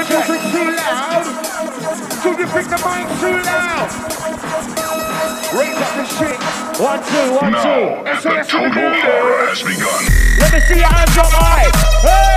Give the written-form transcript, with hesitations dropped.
music too loud? Do you think the mic's too loud? Raise up the shit. 1, 2, 1, 2. Now, the total horror has begun. Let me see your hands up high. Hey!